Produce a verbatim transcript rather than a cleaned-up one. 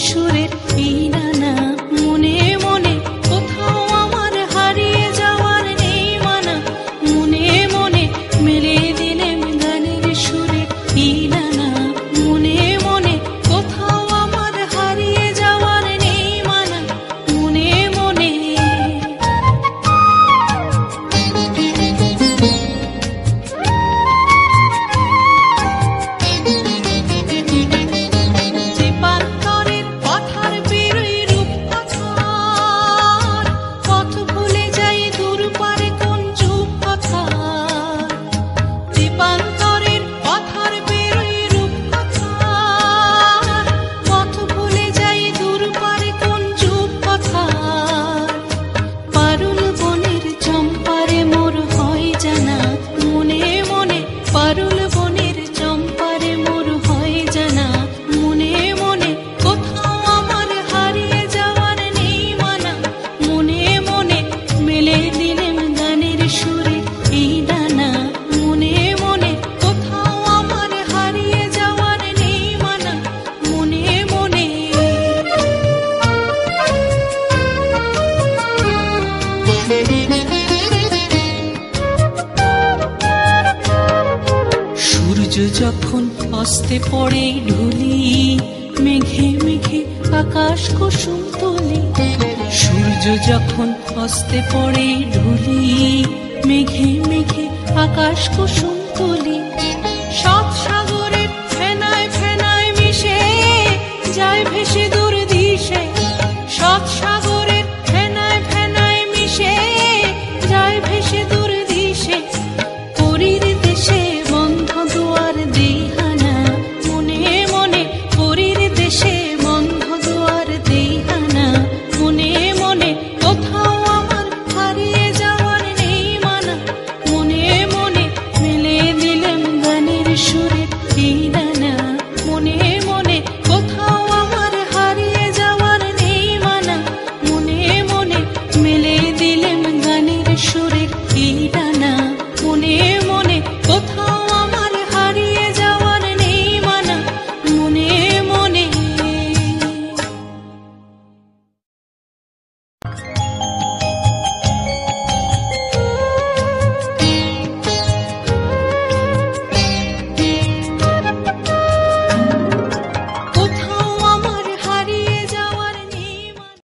সুরের এই নানা মনে মনে কোথাও আমার হারিয়ে যাওয়ার নেই মানা মনে মনে মেলে দিলেম গানের সুরে এই নানা মনে মনে কোথাও আমার হারিয়ে যাওয়ার নেই মানা মনে মনে পারুল বনের চম্পারে মোর হয় জানা মনে মনে কোথাও আমার হারিয়ে যাওয়ার নেই মানা মনে মনে মেলে দিলেম গানের সুরে এই ডানা মনে মনে কোথাও আমার হারিয়ে যাওয়ার নেই মানা মনে মনে সূর্য যখন অস্তে পড়ে ঢুলি মেঘে মেঘে আকাশ কুসুম তুলি সূর্য যখন অস্তে পড়ে ঢুলি মেঘে মেঘে আকাশ কুসুম তুলি